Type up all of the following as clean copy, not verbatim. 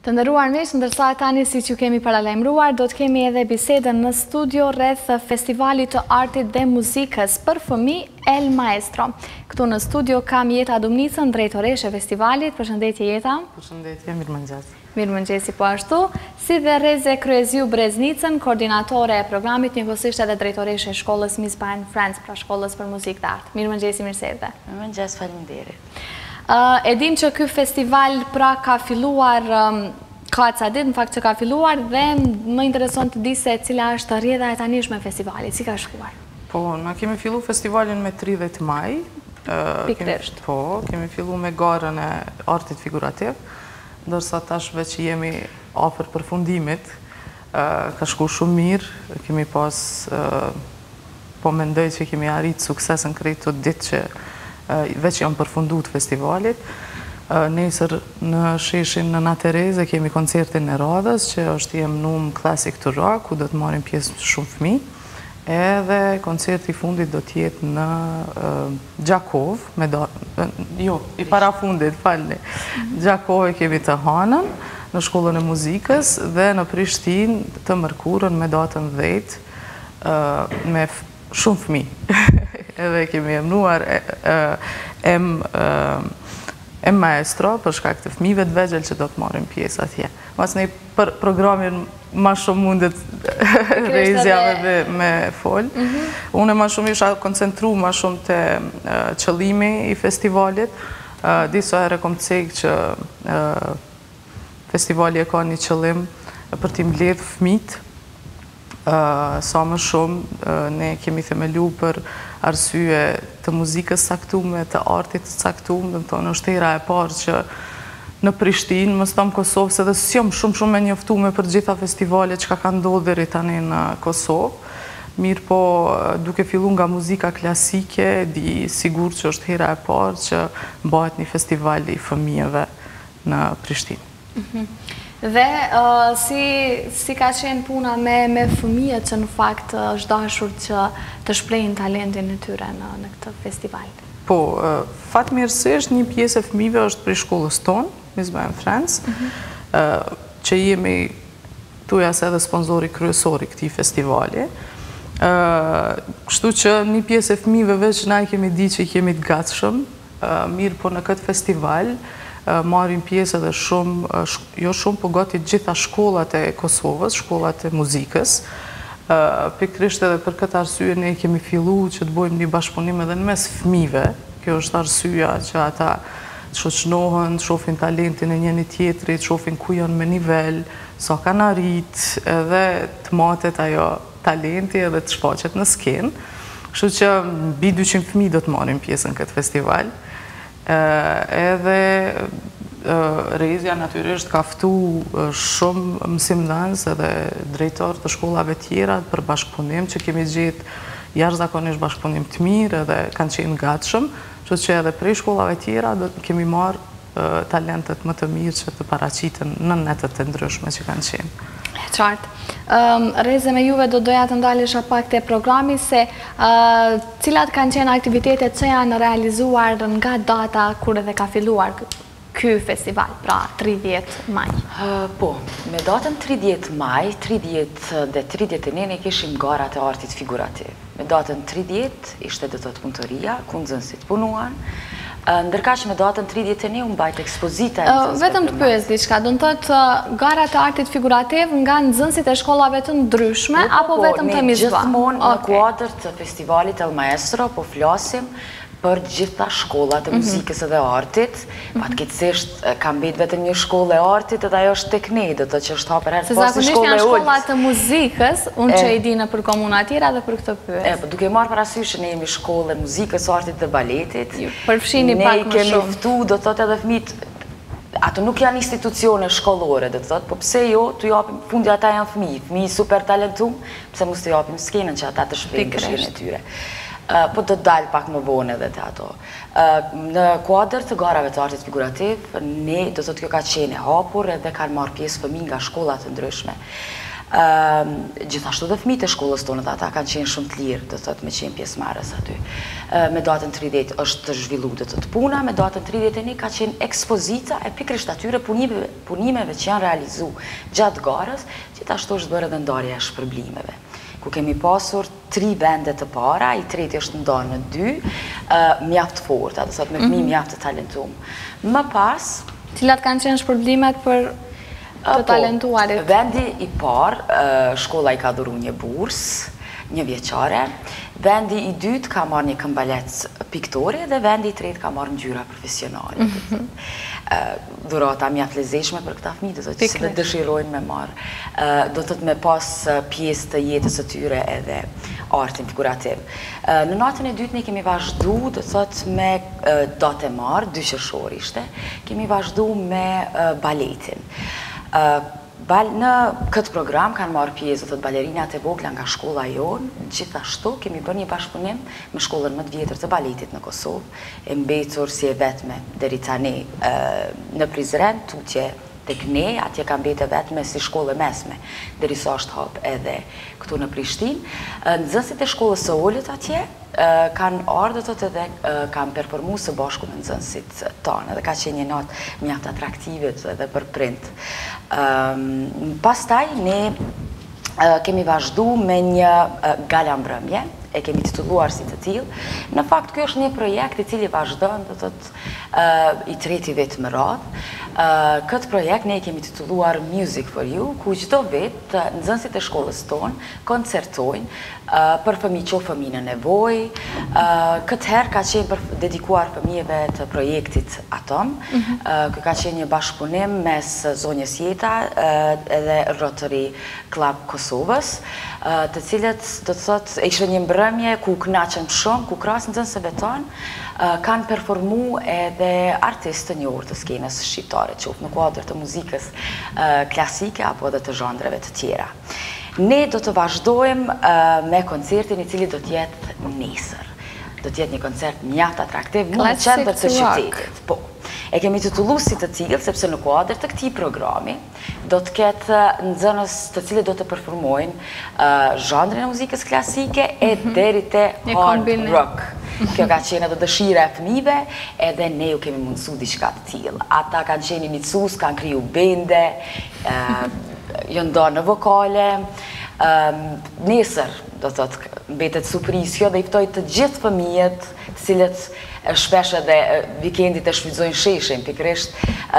Të nderuar miq, ndërsa tani siç ju kemi paralajmëruar, do të kemi edhe bisedën në studio rreth festivalit të artit dhe muzikës për fëmijë El Maestro. Këtu në studio kam Jeta Dumnicën, drejtoreshe e festivalit. Përshëndetje Jeta. Përshëndetje, mirëmëngjes. Mirëmëngjesi po ashtu, si dhe Reze Kryeziu Breznicën, koordinatore e programit, njëkohësisht edhe drejtoreshe e shkollës Miss Band France, pra shkollës për muzikë dhe art. Mirëmëngjesi, mirëserdhje. Mirëmëngjes, faleminderit. E dim që ky festival pra ka filluar ka ca ditë në fakt që ka filluar dhe më intereson të di se cila është rrjedha e tanishme e festivalit, si ka shkuar? Po, na kemi fillu festivalin me 30 maj. Pikërisht. Po, kemi fillu me garën e artit figurativ, ndërsa tashve që jemi afër përfundimit, ka shku shumë mirë, kemi pas, po mendoj që kemi arrit suksesën krejt të ditë që veç janë përfunduar festivalit. Nesër në sheshin në Natereze kemi koncertin e radhës, që është jemnum Classic to Rock, ku do të marrin pjesë shumë fëmijë. Edhe koncerti i fundit do të jetë në Gjakov, i parafundit, falni. Gjakov e kemi të Hanën, në shkollën e muzikës, dhe në Prishtinë të mërkurën me datën 10, me shumë fëmijë. Edhe kemi emnuar M Maestro, për shkak të fëmijëve të vegjël që do të marrin pjesë atje. Mas ne për programin ma shumë mundet Rezjave me fol. Unë ma shumë isha koncentru ma shumë të qëllimi i festivalit. Disa herë kom cek që festivali e ka një qëllim për t'i mbledh fëmijët. Sa më shumë ne kemi themelu për arsye të muzikës saktume, të artit saktume, dhe më thonë është era e parë që në Prishtinë, më stamë Kosovë, se dhe s'jom shumë e njoftume për gjitha festivalet që ka ndodhë dheri tani në Kosovë. Mirë po, duke fillu nga muzika klasike, di sigur që është era e parë që bëhet një festival i fëmijëve në Prishtinë. Dhe si ka qenë puna me fëmijët që në fakt është dashur që të shprejnë talentin e tyre në këtë festival? Po, fatmirësisht një pjesë e fëmijëve është prej shkollës tonë, Miss Band France, që jemi tuja se edhe sponsori kryesori këtij festivali. Kështu që një pjesë e fëmijëve veç na i kemi di që i kemi të gatshëm, mirë po në këtë festival, marrin pjesë edhe shumë, jo shumë, po gati gjitha shkollat e Kosovës, shkollat e muzikës. Pikrisht edhe për këtë arsye ne kemi fillu që të bojmë një bashkëpunim edhe në mes fëmijëve. Kjo është arsyeja që ata të shoqënohen, të shohin talentin e njëri tjetrit, të shohin ku janë me nivel, sa kanë arrit, edhe të matet ajo talenti edhe të shfaqet në skenë. Kështu që mbi 200 fëmijë do të marrin pjesë në këtë festival. Edhe Rezja natyrisht ka ftu shumë mësimdhënës edhe drejtor të shkollave tjera për bashkëpunim, që kemi gjetë jashtëzakonisht bashkëpunim të mirë edhe kanë qenë gatshëm, kështu që edhe prej shkollave tjera kemi marrë talentet më të mirë që të paraqiten në netet të ndryshme që kanë qenë. Qartë. Reze, me juve do doja të ndalesha pak të programi se cilat kanë qenë aktivitetet që janë realizuar nga data kur edhe ka filluar ky festival, pra 30 maj? Po, me datën 30 maj, 30 dhe 31 ne kishim garat e artit figurativ. Me datën 30 ishte do të punëtoria, ku nxënësit punuan. Ndërka që me datën 31 unë bajt ekspozita. Vetëm të pyes diçka, do të thotë garat e artit figurativ nga nxënësit e shkollave të ndryshme, apo vetëm të Miss Band? Gjithmonë në kuadër të festivalit El Maestro, po flasim për gjitha shkollat e muzikës edhe artit. Fatkeqësisht ka mbet vetëm një shkollë e artit, edhe ajo është tek ne, do të që është hapur herë pas shkollë e shkollat të muzikës, unë që i di në për komuna tjera dhe për këtë pyes. Po duke marrë parasysh që ne jemi shkollë e muzikës, artit dhe baletit. Përfshini pak më shumë. Ne kemi ftu, do të thotë edhe fëmijët, ato nuk janë institucione shkollore, do të thotë, po pse jo, t'u japim fundi ata janë fëmijë super talentum, pse mos t'u japim skenën që ata të shprehin dëshirën e tyre. Po do të dalë pak më vonë edhe të ato. Në kuadër të garave të artit figurativ, ne do të kjo ka qenë hapur edhe kanë marrë pjesë fëmijë nga shkollat të ndryshme. Gjithashtu dhe fëmijët e shkollës tonë, ata kanë qenë shumë të lirë, do thotë, me qenë pjesëmarrës aty. Me datën 30 është të zhvilluar do thotë puna, me datën 31 ka qenë ekspozita e pikërisht atyre punimeve që janë realizuar gjatë garës, gjithashtu është bërë edhe ndarja e shpërblimeve, ku kemi pasur 3 vende të para, i treti është ndarë në 2, mjaft forta, do thotë me fëmijë mjaft të talentuar. Më pas, cilat kanë qenë shpërblimet për të talentuarit? Vendi i parë, shkolla i ka dhuru një bursë, një vjeqare, vendi i dytë ka marrë një këmbalec piktore dhe vendi i tretë ka marrë ngjyra profesionale. Dhurata mjaft lezetshme për këta fëmijë, do të thotë që se dëshirojnë me marrë, do të thotë me pas pjesë të jetës së tyre edhe artin figurativ. Në natën e dytë ne kemi vazhdu, do të thotë me datë e marrë, 2 qershor ishte, kemi vazhdu me baletin. Në këtë program kanë marrë pjesë, do të balerinat e vogla nga shkolla jonë, gjithashtu kemi bërë një bashkëpunim me shkollën më të vjetër të baletit në Kosovë, e mbetur si e vetme deri tani në Prizren, tutje tek ne, atje ka mbetë vetme si shkollë mesme, derisa është hap edhe këtu në Prishtinë. Nxënësit e shkollës së Olët atje kanë ardhur edhe kanë performuar së bashku me nxënësit tanë, dhe ka qenë një natë mjaft atraktive edhe për prind. Pastaj ne kemi vazhdu me një gala mbrëmje, e kemi titulluar si të tillë. Në fakt, kjo është një projekt i cili vazhdon, do të thotë, i treti vit më radhë. Këtë projekt ne kemi titulluar Music for You, ku çdo vit nxënësit e shkollës tonë koncertojnë për fëmijë, qoftë fëmijë në nevojë. Këtë herë ka qenë dedikuar fëmijëve të projektit Atom. Ky ka qenë një bashkëpunim mes zonjës Jeta edhe Rotary Club Kosovës, të cilët do të thotë ishte një mbrëmje ku kënaqem shumë, ku krahas nxënësve tanë kanë performu edhe artistë të njohur të skenës shqiptare, qoftë në kuadër të muzikës klasike apo edhe të zhanreve të tjera. Ne do të vazhdojmë me koncertin i cili do të jetë nesër. Do të jetë një koncert mjaft atraktiv në qendër të qytetit. Po. E kemi titulluar si të tillë sepse në kuadër të këtij programi do të ketë nxënës të cilët do të performojnë zhanrin e muzikës klasike e deri te hard rock. Kjo ka qenë edhe dëshira e fëmijëve, edhe ne ju kemi mundësu diçka të tillë. Ata kanë qenë iniciues, kanë kriju bende, janë ndarë në vokale. Nesër, do të thotë, mbetet surprizë kjo dhe i ftoj të gjithë fëmijët, të cilët shpesh edhe vikendit e shfrytëzojnë sheshin, pikërisht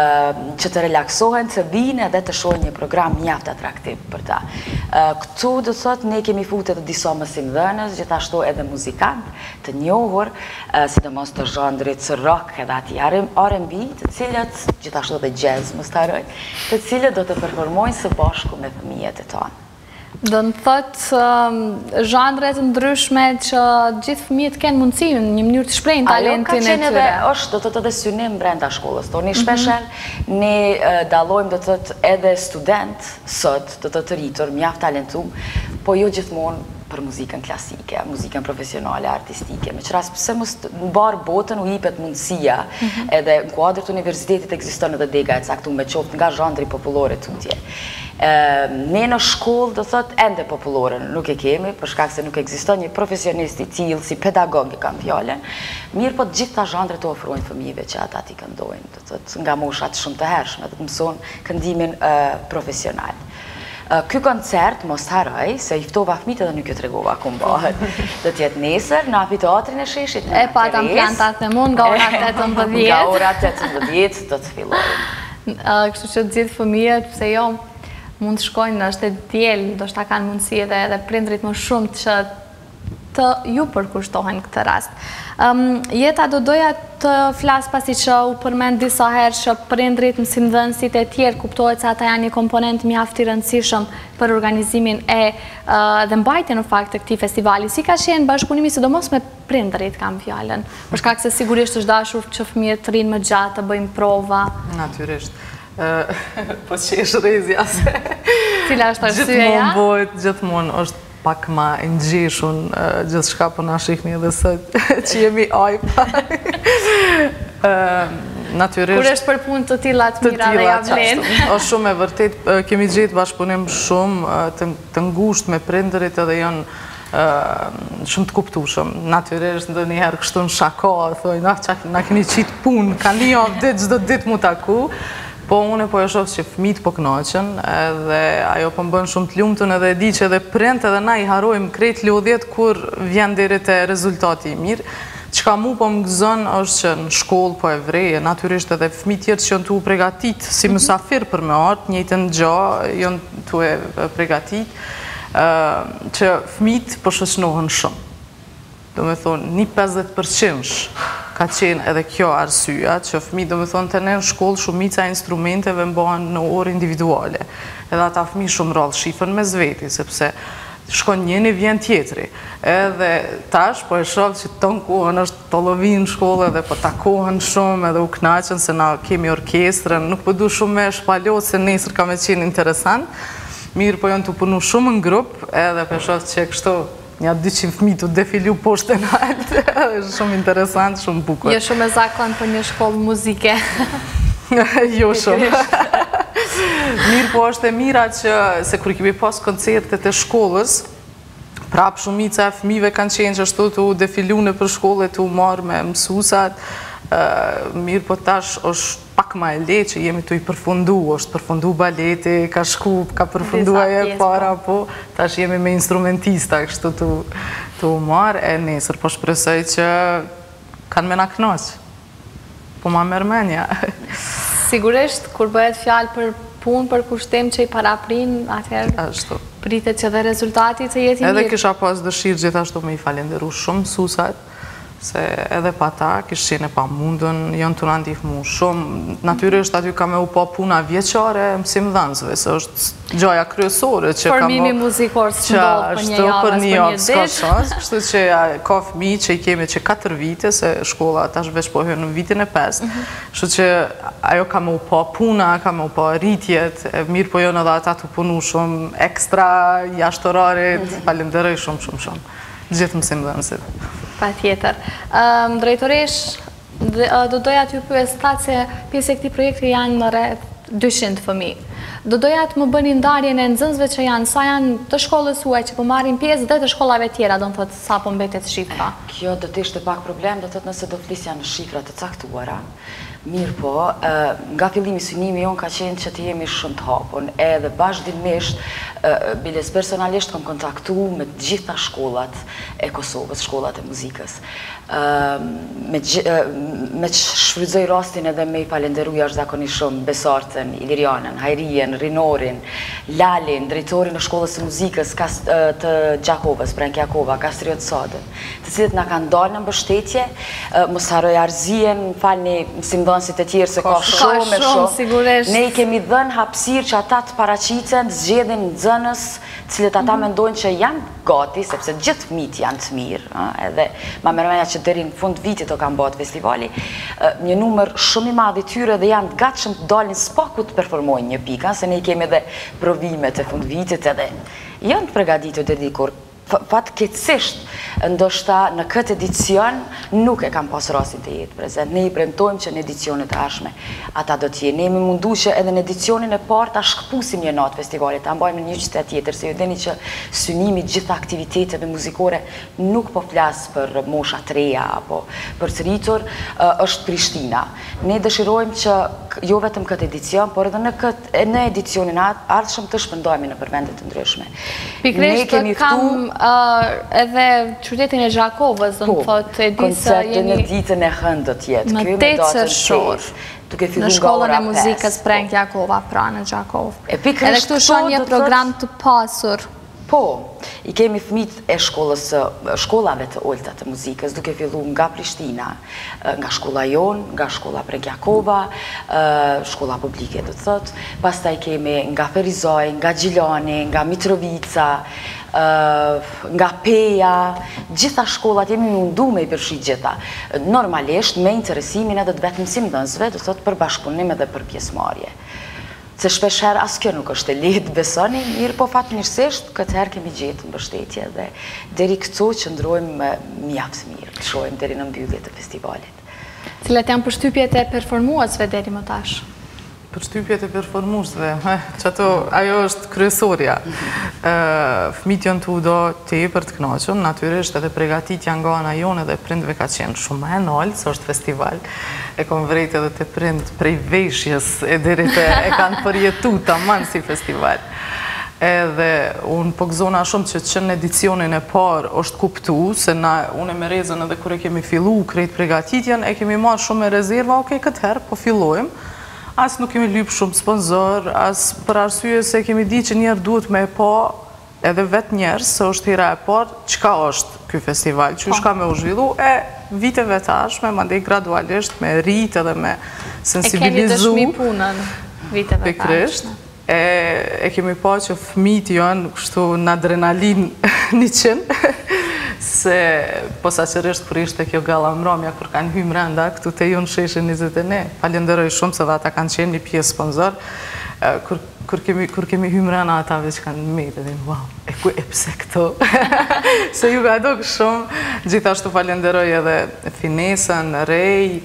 që të relaksohen, të vinë edhe të shohin një program mjaft atraktiv për ta. Këtu do të thotë ne kemi futur edhe disa mësimdhënës, gjithashtu edhe muzikantë të njohur, sidomos të zhandrit rock edhe aty R&B, të cilët gjithashtu edhe jazz mos ta harroj, të cilët do të performojnë së bashku me fëmijët e tanë. Do në thotë zhandre të ndryshme që gjithë fëmijët kanë mundësi në një mënyrë të shprehnin talentin e tyre. Është do të thotë edhe synim brenda shkollës tonë. Shpeshherë ne dallojmë do të thotë edhe student sot, do të thotë rritur, mjaft talentuar, po jo gjithmonë për muzikën klasike, muzikën profesionale, artistike. Me qëras pëse mos në barë botën u jipet mundësia, edhe në kuadrë të universitetit ekziston edhe dega e caktuar me qoftë nga zhandri popullore tutje. Ne në shkollë do thot ende popullore nuk e kemi, për shkak se nuk ekziston një profesionist i tillë si pedagog e kam fjalën, mirë po të gjitha zhandret të ofrojnë fëmijëve që ata t'i këndojnë, do thot nga moshat shumë të hershme, do të mësojnë këndimin profesional. Ky koncert, mos harroj, se i ftova fëmijët edhe nuk ju tregova ku mbahet. Do të jetë nesër në amfiteatrin e Sheshit. E patëm plantat e mund nga ora 18. Nga ora 18 do të fillojmë. Kështu që të gjithë fëmijët, pse jo, mund të shkojnë, është e diell, do shta kanë mundësi edhe prindrit më shumë që të ju përkushtohen këtë rast. Jeta do doja të flasë pasi që u përmend disa herë që prindrit, mësimdhënësit e tjerë kuptohet se ata janë një komponent mjaft i rëndësishëm për organizimin dhe mbajtjen në fakt të këtij festivali. Si ka qenë bashkëpunimi sidomos me prindrit, kam fjalën, për shkak se sigurisht është dashur që fëmijët të rinë më gjatë, të bëjmë prova. Natyrisht. Po që është rrezja se cila është arsyeja? Gjithmonë është pak ma ngjeshun gjithë shka po na shihni edhe sot që jemi iPad. natyrisht... Kur është për punë të tilla të mira dhe ja vlen. Është shumë e vërtet, kemi gjetë bashkëpunim shumë të ngushtë me prindërit edhe janë shumë të kuptueshëm. Natyrisht ndonjëherë kështu në shaka, thojnë, na keni qitë punë, ka një javë ditë, çdo ditë mu taku. Po unë po e shoh që fëmijët po kënaqen, edhe ajo po më bën shumë të lumtun edhe e di që edhe prind edhe na i harrojmë krejt lodhjet kur vjen deri te rezultati i mirë. Çka mu po më gëzon është që në shkollë po e vreje, natyrisht edhe fëmijët tjerë që janë tu pregatit si mysafir për me ardh, njëjtën gjë janë tu e pregatit, që fëmijët po shoqënohen shumë. Do me thonë, një 50% ka qenë edhe kjo arsyeja që fëmijët, do me thonë, të në shkollë shumica instrumenteve mbahen në orë individuale. Edhe ata fëmijë shumë rrallë shifën me zveti, sepse shkon njëni vjen tjetri. Edhe tash, po e shoh që ton kohën është të lovin në shkollë edhe po takohen shumë edhe u kënaqen se na kemi orkestrën, nuk po du shumë me shpalot se nesër ka me qenë interesant. Mirë po janë të punu shumë në grupë edhe po e shoh që kështu një 200 fëmijë të defilu poshtë në altë, është shumë interesant, shumë bukur. Jo shumë e zakon për një shkollë muzike. Jo shumë. Mirë po është e mira që se kur kemi pas koncertet e shkollës, prap shumica e fëmijëve kanë qenë që ashtu të defilu në për shkollë, të marrë me mësusat. Mirë po tash është pak ma e le që jemi të i përfundu, është përfundu baleti, ka shku, ka përfundu aje para, po tash jemi me instrumentista kështu të marë, e nesër po shpresoj që kanë me na kënaqë, po ma mërmenja. Sigurisht, kur bëhet fjalë për punë, për kushtim që i paraprin, atëherë pritet që dhe rezultati të jeti mirë. Edhe kisha pas dëshirë gjithashtu me i falenderu shumë mësusat, se edhe pa ta, kishë qene pa mundën, janë të ndihmu shumë. Natyrisht aty ka me u pa puna vjeqare mësim dhënësve, se është gjaja kryesore që ka më... Formimi muzikor së ndodhë për një javës, për një ditë. Kështu që ka fëmijë që i kemi që 4 vite, se shkolla tash veç po hyrë në vitin e 5, kështu që ajo ka me u pa puna, ka me u pa rritjet, mirë po janë edhe ata të punu shumë ekstra, jashtërarit, falenderoj shumë. Gjithë mësim dhënësit. Pa tjetër. Drejtoresh, do doja t'ju pyes se pjesë e këtij projekti janë më rreth 200 fëmijë. Do doja të më bëni ndarjen e nxënësve që janë, sa janë të shkollës huaj që po marrin pjesë dhe të shkollave tjera, do të thotë sa po mbetet shifra. Kjo do të ishte pak problem, do të thotë nëse do flisja në shifra të caktuara. Mirë po, nga fillimi synimi jonë ka qenë që të jemi shumë të hapun, edhe vazhdimisht, biles personalisht kom kontaktu me gjitha shkollat e Kosovës, shkollat e muzikës. Me që shfrydzoj rastin edhe me i falenderu jashtëzakonisht shumë Besartën, Ilirianën, Hajrien, Rinorin, Lalin, drejtorin e shkollës e muzikës të Gjakovës, Prenk Jakova, Kastriot Sadën, të cilët na kanë dalë në mbështetje, mos harroj Arzien, falni mësimdhënësit e tjerë se ka shumë, ne i kemi dhënë hapësirë që ata të paraqiten, zgjedhin nxënës, cilët ata mendojnë që janë gati, sepse gjithë fëmijët janë të mirë, edhe ma mërmenja që deri në fund vitit o kanë bëhet festivali, një numër shumë i madh i tyre dhe janë të gatshëm të dalin s'paku të performojnë një pikë, se ne i kemi edhe provimet e fund vitit edhe janë të përgatitur deri dikur. Fatkeqësisht, ndoshta në këtë edicion nuk e kam pas rastin të jetë prezent. Ne i premtojmë që në edicionet e ardhshme ata do t'jenë. Ne jemi mundu që edhe në edicionin e parë ta shkëpusim një natë festivalit, ta mbajmë në një qytet tjetër, se ju dini që synimi gjitha aktiviteteve muzikore nuk po flas për mosha të reja apo për të rritur, është Prishtina. Ne dëshirojmë që jo vetëm këtë edicion, por edhe në edicionin ardhshëm të shpërndajmë në vende të ndryshme. Pikërisht kam edhe qytetin e Gjakovës, do të thotë, e di se jeni... Koncertin e ditën e hënë do t'jetë. Më 8 qershor, në shkollën e muzikës Prenk Jakova, pra në Gjakovë. Edhe këtu shoh një program të pasur. Po, i kemi fëmijët e shkollave të olta të muzikës, duke fillu nga Prishtina, nga shkolla jonë, nga shkolla Prenk Jakova, shkolla publike do të thotë, pastaj kemi nga Ferizaj, nga Gjilani, nga Mitrovica, nga Peja, gjitha shkollat jemi mundu me i përfshi gjitha. Normalisht me interesimin edhe të vetë mësimdhënësve, do të thotë për bashkëpunim edhe për pjesëmarrje. Se shpesher asë kjo nuk është e lehtë, besoni, mirë po fatmirësisht, këtë herë kemi gjetë mbështetje dhe deri këtu që ndrojmë mjaft mirë, të shohim deri në mbyllje të festivalit. Cilat janë përshtypjet e performuesve deri më tash? Përshtypjet e performuesve, që ajo është kryesorja. Fëmijët janë të do tepër të kënaqur, natyrisht edhe përgatitja nga ana jone dhe prindve ka qenë shumë e naltë, se është festival. E kom vrejt edhe të prind prej veshjes e deri te e kanë përjetu tamam si festival. Edhe unë po gëzona shumë që në edicionin e parë është kuptu, se unë e me rezën edhe kër e kemi fillu krejt përgatitjen, e kemi marrë shumë me rezerva, okej, këtë herë, po fillojmë. Asë nuk kemi lypë shumë sponsor, asë për arsye se kemi di që njerë duhet me e pa edhe vetë njerës, se është hira e parë, qka është këj festival, që shka me u zhvillu, e viteve tashme, mandej gradualisht, me rritë edhe me sensibilizu. E keni dëshmi punën viteve tashme. E kemi pa që fëmijët janë kështu në adrenalin 100, se posaçërisht kur ishte kjo galla mramja, kur kanë hymë renda, këtu te ju në sheshe 21, falenderoj shumë se dhe ata kanë qenë një pjesë sponsor, kur kemi hymë renda atave që kanë mejtë, edhe wow, e pse këto? Se ju ga dok shumë, gjithashtu falenderoj edhe Finesën, Rej,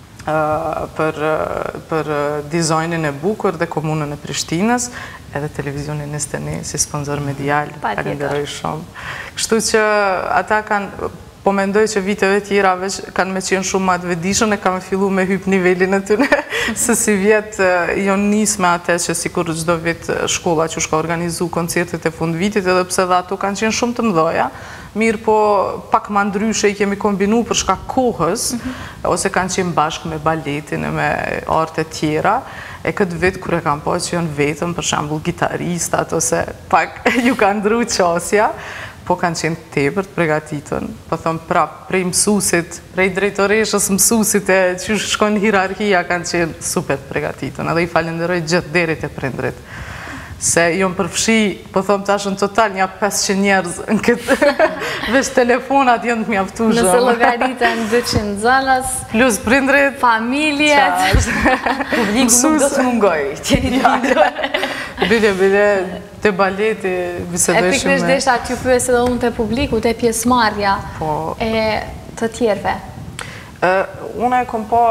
për dizajnin e bukur dhe komunën e Prishtinës, edhe televizionin Nesteni si sponsor medial, falenderoj shumë. Kështu që ata kanë, po mendoj që viteve tjera veç kanë me qenë shumë matë vedishën, e kanë fillu me hyp nivelin e tyne, se si vjetë jonë nisë me atë që si kur gjdo vit shkolla që shka organizu koncertet e fund vitit, edhe pse dhe ato kanë qenë shumë të mdoja, mirë po pak ma ndryshe i kemi kombinu për shka kohës, ose kanë qenë bashkë me baletin e me artet tjera, e këtë vit kër e kam po që janë vetëm, për shambull gitaristat, ose pak ju kanë ndru qasja, po kanë qenë tepër të pregatitën, po thëmë prap, prej mësusit, prej drejtoreshës mësusit e që shkojnë hierarhia, kanë qenë super të pregatitën, edhe i falenderoj gjithë derit e prindrit. Se jonë përfshi, po thëmë tash në total, një 500 njerëz në këtë, veç telefonat jënë të mjaftushëm. Nëse logaritën 200 zënës, plus prindrit, familjet, publiku nuk do të mungoj, qeni të mungoj. Bile, të baleti, bisedoj shumë. E pikrish desha t'ju pyes edhe unë të publiku, të pjesëmarrja e të tjerve. Unë e kom pa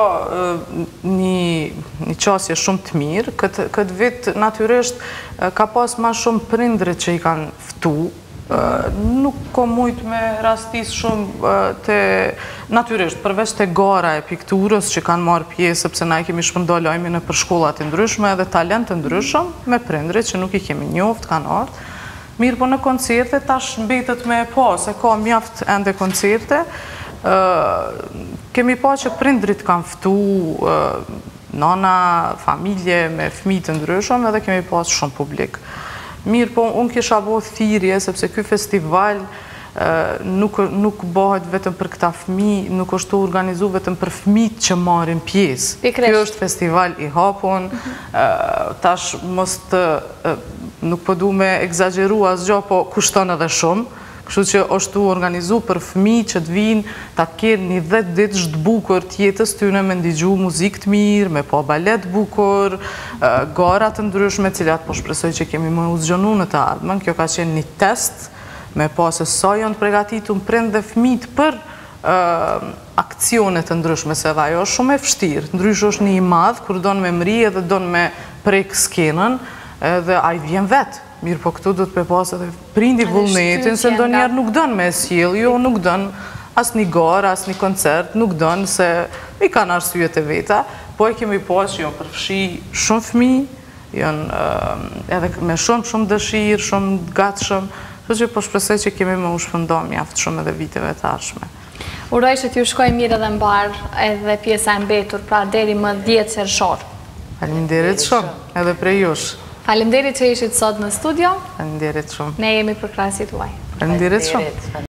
një qasje shumë të mirë. Këtë vit, natyrisht, ka pas ma shumë prindrit që i kanë ftu. Nuk kom mujt me rastis shumë të natyrisht, përveç të gara e pikturës që kanë marrë pjesë, sepse na i kemi shpëndo lojmin e për shkollat të ndryshme edhe talent të ndryshëm me prindrit që nuk i kemi njoft, kanë ardhur. Mirë po në koncerte tash mbetet me e pa, se ka mjaft ende koncerte. Kemi pa që prindrit kanë ftu nana, familje me fëmijë të ndryshëm edhe kemi pas shumë publik. Mirë po, unë kisha bo thirrje, sepse ky festival nuk bëhet vetëm për këta fëmijë, nuk është të organizu vetëm për fëmijët që marrin pjesë. Kjo është festival i hapun, tash mos të, nuk po du me egzageru asgjë, po kushton edhe shumë, kështu që është të organizu për fëmijë që të vinë, ta kenë një 10 ditë të bukur të jetës tyne me ndigju muzikë të mirë, me pa balet bukur, gara të ndryshme, cilat po shpresoj që kemi më uzgjonu në të ardhmen. Kjo ka qenë një test, me pa se sa janë pregatitur prindë dhe fëmijët për aksionet të ndryshme, se dhe ajo është shumë e vështirë. Ndryshë është një i madhë, kur donë me mri edhe donë me prek skenën, edhe a i vjen vetë. Mirë po këtu do të pepasë edhe prindi vullnetin, se ndo njerë nuk dënë me sjell, jo nuk dënë as një garë, as një koncert, nuk dënë se i kanë arsyet e veta, po e kemi pas që janë përfshi shumë fëmijë, janë edhe me shumë dëshirë, shumë gatshëm, që po shpresoj që kemi më u shpëndo mjaft shumë edhe viteve të ardhshme. Uroj që t'ju shkoj mirë edhe mbarë edhe pjesa e mbetur, pra deri më 10 qershor. Faleminderit shumë, edhe prej jush. Faleminderit që ishit sot në studio. Faleminderit shumë. Ne jemi për krahasit tuaj. Faleminderit shumë.